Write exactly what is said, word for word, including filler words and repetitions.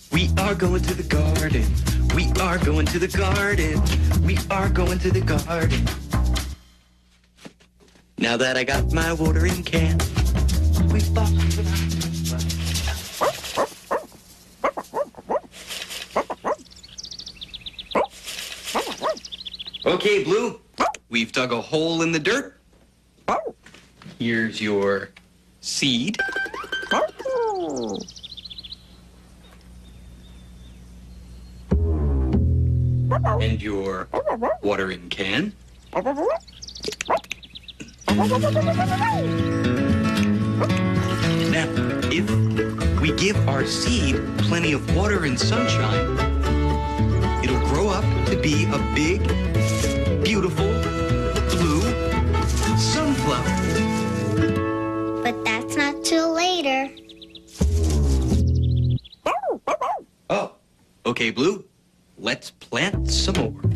We are going to the garden. We are going to the garden. We are going to the garden. Now that I got my watering can, we bought. Okay, Blue, we've dug a hole in the dirt. Here's your seed. And your watering can. Now, if we give our seed plenty of water and sunshine, it'll grow up to be a big, beautiful, blue sunflower. But that's not till later. Oh, okay, Blue. Let's plant some more.